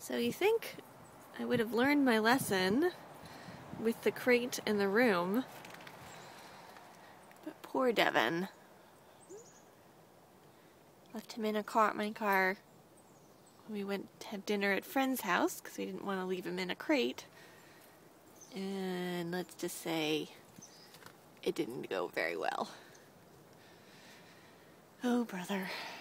So you think I would have learned my lesson with the crate in the room, but poor Devin. Left him in my car when we went to have dinner at a friend's house because we didn't want to leave him in a crate. And let's just say it didn't go very well. Oh, brother.